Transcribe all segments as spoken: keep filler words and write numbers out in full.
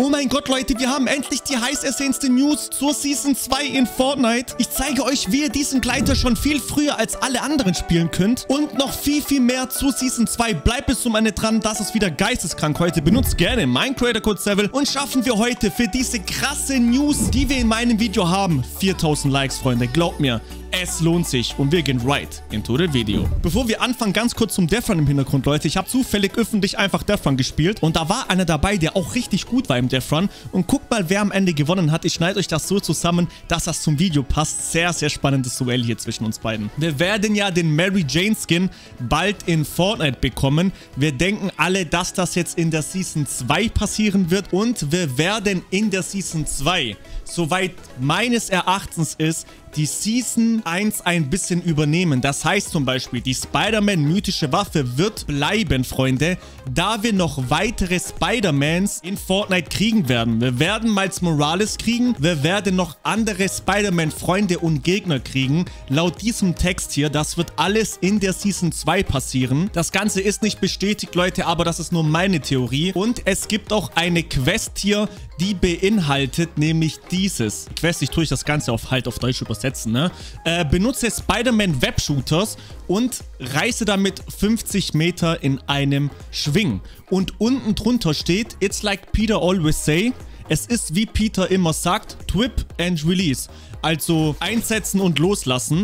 Oh mein Gott, Leute, wir haben endlich die heiß ersehnste News zur Season zwei in Fortnite. Ich zeige euch, wie ihr diesen Gleiter schon viel früher als alle anderen spielen könnt. Und noch viel, viel mehr zur Season zwei. Bleibt bis zum Ende dran, das ist wieder geisteskrank heute. Benutzt gerne mein Creator Code Seville und schaffen wir heute für diese krasse News, die wir in meinem Video haben, viertausend Likes, Freunde. Glaubt mir. Es lohnt sich und wir gehen right into the video. Bevor wir anfangen, ganz kurz zum Death Run im Hintergrund, Leute. Ich habe zufällig öffentlich einfach Death Run gespielt und da war einer dabei, der auch richtig gut war im Death Run. Und guckt mal, wer am Ende gewonnen hat. Ich schneide euch das so zusammen, dass das zum Video passt. Sehr, sehr spannendes Duell hier zwischen uns beiden. Wir werden ja den Mary Jane Skin bald in Fortnite bekommen. Wir denken alle, dass das jetzt in der Season zwei passieren wird und wir werden in der Season zwei, soweit meines Erachtens ist, die Season eins ein bisschen übernehmen. Das heißt zum Beispiel, die Spider-Man mythische Waffe wird bleiben, Freunde, da wir noch weitere Spider-Mans in Fortnite kriegen werden. Wir werden Miles Morales kriegen, wir werden noch andere Spider-Man-Freunde und Gegner kriegen. Laut diesem Text hier, das wird alles in der Season zwei passieren. Das Ganze ist nicht bestätigt, Leute, aber das ist nur meine Theorie. Und es gibt auch eine Quest hier, die beinhaltet nämlich dieses. Quest, ich tue ich das Ganze auf halt auf Deutsch übersetzen, ne? Äh, benutze Spider-Man Webshooters und reise damit fünfzig Meter in einem Schwing. Und unten drunter steht, it's like Peter always say. Es ist, wie Peter immer sagt, twip and release. Also einsetzen und loslassen.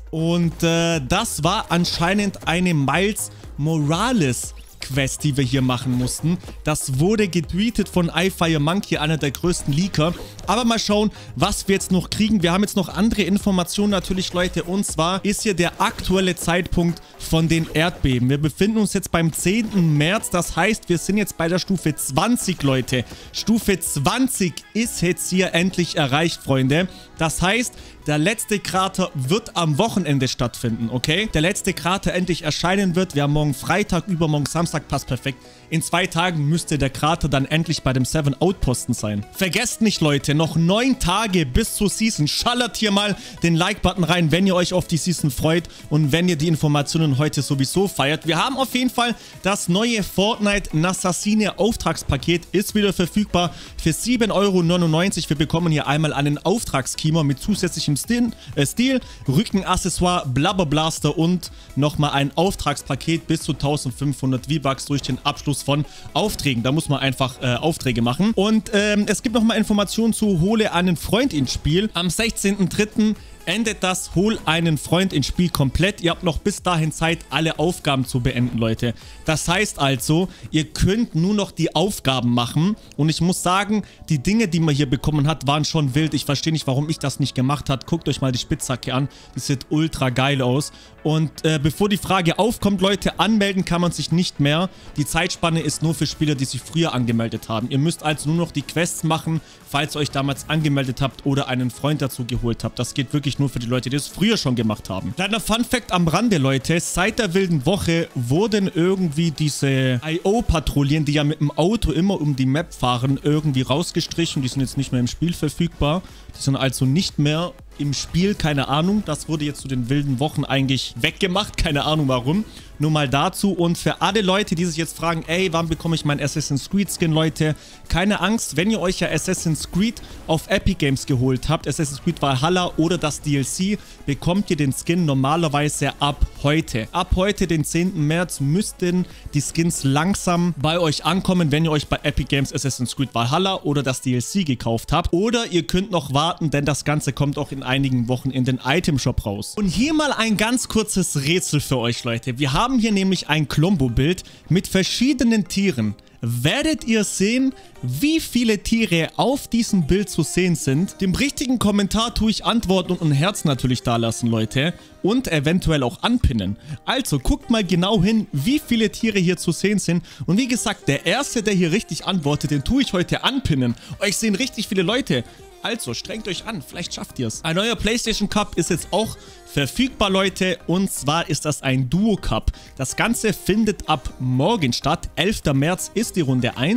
Und äh, das war anscheinend eine Miles Morales Quest, die wir hier machen mussten. Das wurde getweetet von iFireMonkey, einer der größten Leaker. Aber mal schauen, was wir jetzt noch kriegen. Wir haben jetzt noch andere Informationen natürlich, Leute. Und zwar ist hier der aktuelle Zeitpunkt von den Erdbeben. Wir befinden uns jetzt beim zehnten März. Das heißt, wir sind jetzt bei der Stufe zwanzig, Leute. Stufe zwanzig ist jetzt hier endlich erreicht, Freunde. Das heißt, der letzte Krater wird am Wochenende stattfinden, okay? Der letzte Krater endlich erscheinen wird. Wir haben morgen Freitag, übermorgen Samstag, passt perfekt. In zwei Tagen müsste der Krater dann endlich bei dem Seven Outposten sein. Vergesst nicht, Leute, noch neun Tage bis zur Season. Schallert hier mal den Like-Button rein, wenn ihr euch auf die Season freut und wenn ihr die Informationen heute sowieso feiert. Wir haben auf jeden Fall das neue Fortnite Nassasine Auftragspaket, ist wieder verfügbar für sieben Euro neunundneunzig. Wir bekommen hier einmal einen Auftragskiemer mit zusätzlichem Stil, äh, Stil Rückenaccessoire, Blubberblaster und nochmal ein Auftragspaket bis zu eintausendfünfhundert V-Bucks durch den Abschluss von Aufträgen. Da muss man einfach äh, Aufträge machen. Und ähm, es gibt nochmal Informationen zu Hole einen Freund ins Spiel. Am sechzehnten dritten endet das Hol einen Freund ins Spiel komplett. Ihr habt noch bis dahin Zeit, alle Aufgaben zu beenden, Leute. Das heißt also, ihr könnt nur noch die Aufgaben machen. Und ich muss sagen, die Dinge, die man hier bekommen hat, waren schon wild. Ich verstehe nicht, warum ich das nicht gemacht habe. Guckt euch mal die Spitzhacke an. Die sieht ultra geil aus. Und äh, bevor die Frage aufkommt, Leute, anmelden kann man sich nicht mehr. Die Zeitspanne ist nur für Spieler, die sich früher angemeldet haben. Ihr müsst also nur noch die Quests machen, falls ihr euch damals angemeldet habt oder einen Freund dazu geholt habt. Das geht wirklich nur für die Leute, die es früher schon gemacht haben. Kleiner Funfact am Rande, Leute. Seit der wilden Woche wurden irgendwie diese I O-Patrouillen, die ja mit dem Auto immer um die Map fahren, irgendwie rausgestrichen. Die sind jetzt nicht mehr im Spiel verfügbar. Die sind also nicht mehr im Spiel, keine Ahnung. Das wurde jetzt zu den wilden Wochen eigentlich weggemacht. Keine Ahnung warum. Nur mal dazu. Und für alle Leute, die sich jetzt fragen, ey, wann bekomme ich meinen Assassin's Creed Skin, Leute? Keine Angst, wenn ihr euch ja Assassin's Creed auf Epic Games geholt habt, Assassin's Creed Valhalla oder das D L C, bekommt ihr den Skin normalerweise ab heute. Ab heute, den zehnten März, müssten die Skins langsam bei euch ankommen, wenn ihr euch bei Epic Games Assassin's Creed Valhalla oder das D L C gekauft habt. Oder ihr könnt noch warten, denn das Ganze kommt auch in einigen Wochen in den Item Shop raus. Und hier mal ein ganz kurzes Rätsel für euch, Leute. Wir haben hier nämlich ein Klombo-Bild mit verschiedenen Tieren. Werdet ihr sehen, wie viele Tiere auf diesem Bild zu sehen sind? Dem richtigen Kommentar tue ich antworten und ein Herz natürlich da lassen, Leute. Und eventuell auch anpinnen. Also guckt mal genau hin, wie viele Tiere hier zu sehen sind. Und wie gesagt, der Erste, der hier richtig antwortet, den tue ich heute anpinnen. Euch sehen richtig viele Leute. Also, strengt euch an, vielleicht schafft ihr es. Ein neuer PlayStation Cup ist jetzt auch verfügbar, Leute. Und zwar ist das ein Duo Cup. Das Ganze findet ab morgen statt. elfter März ist die Runde eins.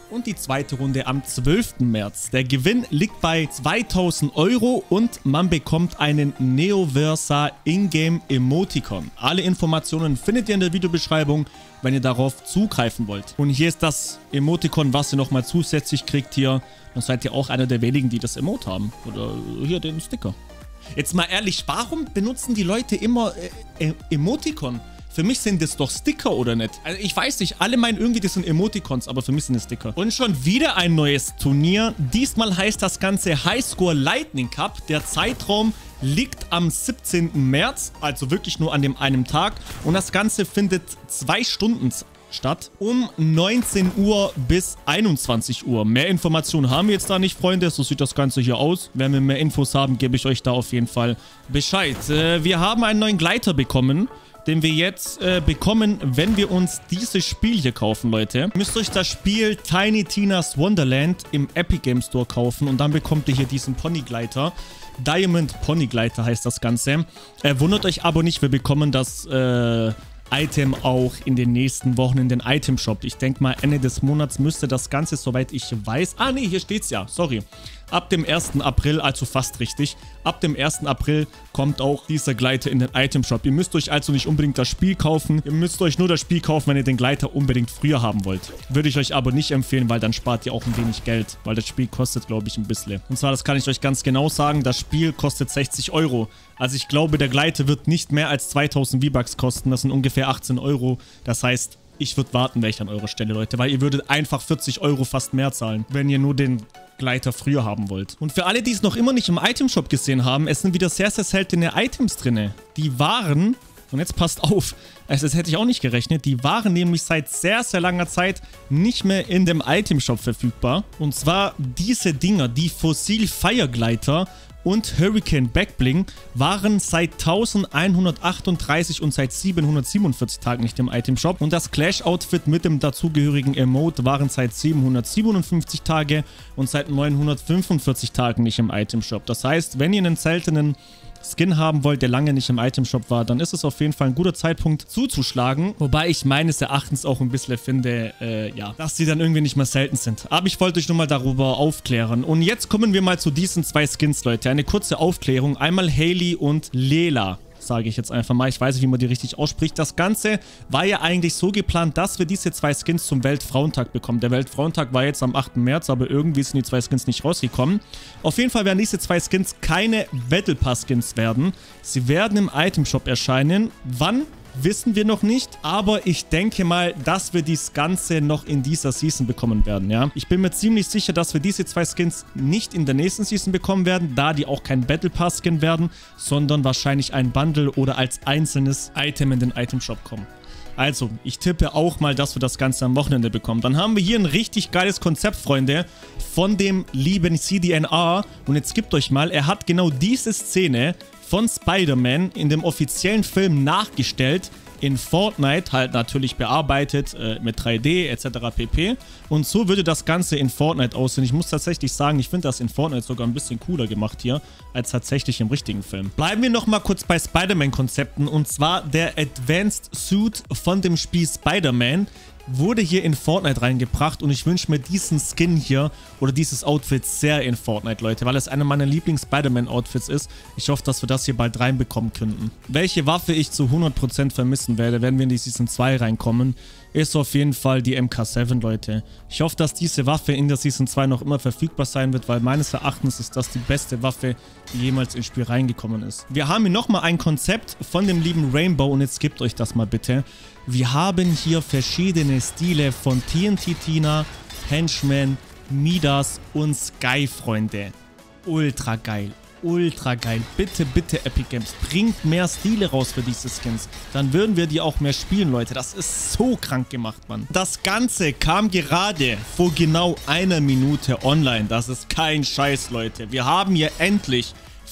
Und die zweite Runde am zwölften März. Der Gewinn liegt bei zweitausend Euro und man bekommt einen Neoversa Ingame Emoticon. Alle Informationen findet ihr in der Videobeschreibung, wenn ihr darauf zugreifen wollt. Und hier ist das Emoticon, was ihr nochmal zusätzlich kriegt hier. Dann seid ihr auch einer der wenigen, die das Emote haben. Oder hier den Sticker. Jetzt mal ehrlich, warum benutzen die Leute immer äh, äh, Emoticon? Für mich sind das doch Sticker, oder nicht? Also ich weiß nicht, alle meinen irgendwie, das sind Emoticons, aber für mich sind es Sticker. Und schon wieder ein neues Turnier. Diesmal heißt das Ganze Highscore Lightning Cup. Der Zeitraum liegt am siebzehnten März, also wirklich nur an dem einen Tag. Und das Ganze findet zwei Stunden statt, um neunzehn Uhr bis einundzwanzig Uhr. Mehr Informationen haben wir jetzt da nicht, Freunde. So sieht das Ganze hier aus. Wenn wir mehr Infos haben, gebe ich euch da auf jeden Fall Bescheid. Äh, wir haben einen neuen Gleiter bekommen, den wir jetzt äh, bekommen, wenn wir uns dieses Spiel hier kaufen, Leute. Ihr müsst euch das Spiel Tiny Tina's Wonderland im Epic Game Store kaufen und dann bekommt ihr hier diesen Ponygleiter. Diamond Ponygleiter heißt das Ganze. Äh, wundert euch aber nicht, wir bekommen das äh, Item auch in den nächsten Wochen in den Item Shop. Ich denke mal, Ende des Monats müsste das Ganze, soweit ich weiß... Ah, nee, hier steht's ja. Sorry. Ab dem ersten April, also fast richtig, ab dem ersten April kommt auch dieser Gleiter in den Item Shop. Ihr müsst euch also nicht unbedingt das Spiel kaufen. Ihr müsst euch nur das Spiel kaufen, wenn ihr den Gleiter unbedingt früher haben wollt. Würde ich euch aber nicht empfehlen, weil dann spart ihr auch ein wenig Geld. Weil das Spiel kostet, glaube ich, ein bisschen. Und zwar, das kann ich euch ganz genau sagen, das Spiel kostet sechzig Euro. Also ich glaube, der Gleiter wird nicht mehr als zweitausend V-Bucks kosten. Das sind ungefähr achtzehn Euro. Das heißt... Ich würde warten, wäre ich an eurer Stelle, Leute, weil ihr würdet einfach vierzig Euro fast mehr zahlen, wenn ihr nur den Gleiter früher haben wollt. Und für alle, die es noch immer nicht im Item-Shop gesehen haben, es sind wieder sehr, sehr seltene Items drin. Die waren, und jetzt passt auf, also das hätte ich auch nicht gerechnet, die waren nämlich seit sehr, sehr langer Zeit nicht mehr in dem Item-Shop verfügbar. Und zwar diese Dinger, die Fossil Firegleiter und Hurricane Backbling waren seit elfhundertachtunddreißig und seit siebenhundertsiebenundvierzig Tagen nicht im Item-Shop. Und das Clash-Outfit mit dem dazugehörigen Emote waren seit siebenhundertsiebenundfünfzig Tage und seit neunhundertfünfundvierzig Tagen nicht im Item-Shop. Das heißt, wenn ihr einen seltenen Skin haben wollt, der lange nicht im Item-Shop war, dann ist es auf jeden Fall ein guter Zeitpunkt zuzuschlagen. Wobei ich meines Erachtens auch ein bisschen finde, äh, ja, dass die dann irgendwie nicht mehr selten sind. Aber ich wollte euch nur mal darüber aufklären. Und jetzt kommen wir mal zu diesen zwei Skins, Leute. Eine kurze Aufklärung. Einmal Hailey und Lela. Sage ich jetzt einfach mal. Ich weiß nicht, wie man die richtig ausspricht. Das Ganze war ja eigentlich so geplant, dass wir diese zwei Skins zum Weltfrauentag bekommen. Der Weltfrauentag war jetzt am achten März, aber irgendwie sind die zwei Skins nicht rausgekommen. Auf jeden Fall werden diese zwei Skins keine Battle Pass Skins werden. Sie werden im Item Shop erscheinen. Wann? Wissen wir noch nicht, aber ich denke mal, dass wir das Ganze noch in dieser Season bekommen werden, ja. Ich bin mir ziemlich sicher, dass wir diese zwei Skins nicht in der nächsten Season bekommen werden, da die auch kein Battle Pass Skin werden, sondern wahrscheinlich ein Bundle oder als einzelnes Item in den Item Shop kommen. Also, ich tippe auch mal, dass wir das Ganze am Wochenende bekommen. Dann haben wir hier ein richtig geiles Konzept, Freunde, von dem lieben C D N R. Und jetzt gebt euch mal, er hat genau diese Szene von Spider-Man in dem offiziellen Film nachgestellt, in Fortnite halt natürlich bearbeitet äh, mit drei D et cetera pp. Und so würde das Ganze in Fortnite aussehen. Ich muss tatsächlich sagen, ich finde das in Fortnite sogar ein bisschen cooler gemacht hier, als tatsächlich im richtigen Film. Bleiben wir nochmal kurz bei Spider-Man-Konzepten, und zwar der Advanced Suit von dem Spiel Spider-Man wurde hier in Fortnite reingebracht und ich wünsche mir diesen Skin hier oder dieses Outfit sehr in Fortnite, Leute, weil es einer meiner Lieblings-Spider-Man-Outfits ist. Ich hoffe, dass wir das hier bald reinbekommen könnten. Welche Waffe ich zu hundert Prozent vermissen werde, wenn wir in die Season zwei reinkommen, ist auf jeden Fall die M K sieben, Leute. Ich hoffe, dass diese Waffe in der Season zwei noch immer verfügbar sein wird, weil meines Erachtens ist das die beste Waffe, die jemals ins Spiel reingekommen ist. Wir haben hier nochmal ein Konzept von dem lieben Rainbow und jetzt gebt euch das mal bitte. Wir haben hier verschiedene Stile von T N T Tina, Henchman, Midas und Sky, Freunde. Ultra geil. Ultra geil. Bitte, bitte, Epic Games, bringt mehr Stile raus für diese Skins. Dann würden wir die auch mehr spielen, Leute. Das ist so krank gemacht, Mann. Das Ganze kam gerade vor genau einer Minute online. Das ist kein Scheiß, Leute. Wir haben hier endlich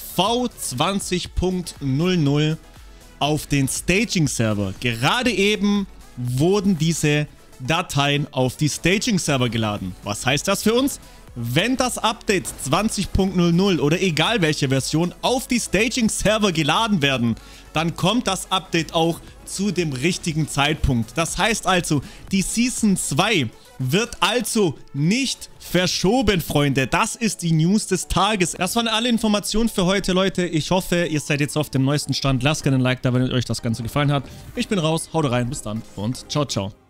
V zwanzig Punkt null null auf den Staging-Server. Gerade eben wurden diese Dateien auf die Staging-Server geladen. Was heißt das für uns? Wenn das Update zwanzig Punkt null null oder egal welche Version auf die Staging-Server geladen werden, dann kommt das Update auch zu dem richtigen Zeitpunkt. Das heißt also, die Season zwei wird also nicht verschoben, Freunde. Das ist die News des Tages. Das waren alle Informationen für heute, Leute. Ich hoffe, ihr seid jetzt auf dem neuesten Stand. Lasst gerne ein Like da, wenn euch das Ganze gefallen hat. Ich bin raus, haut rein, bis dann und ciao, ciao.